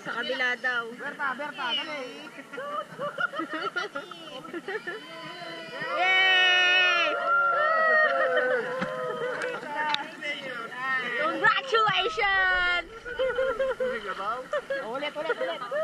Sa kabila daw. Berta, dali. Yay! Congratulations! Ulit.